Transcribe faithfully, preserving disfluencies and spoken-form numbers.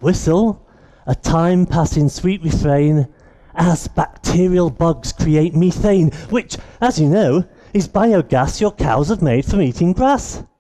Whistle, a time-passing sweet refrain, as bacterial bugs create methane, which, as you know, is biogas your cows have made from eating grass.